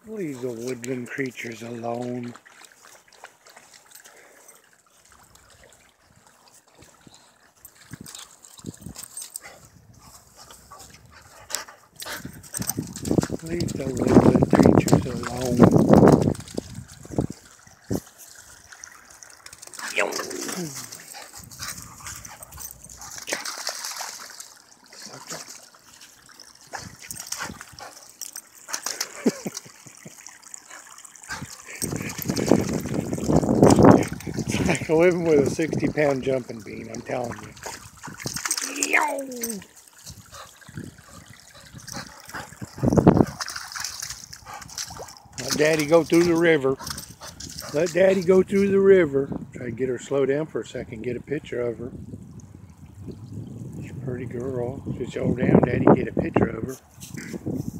Leave the woodland creatures alone. Leave the woodland creatures alone. It's like living with a 60-pound jumping bean, I'm telling you. Let Daddy go through the river. Let Daddy go through the river. Try to get her slow down for a second, get a picture of her. She's a pretty girl. Just slow down, Daddy, get a picture of her.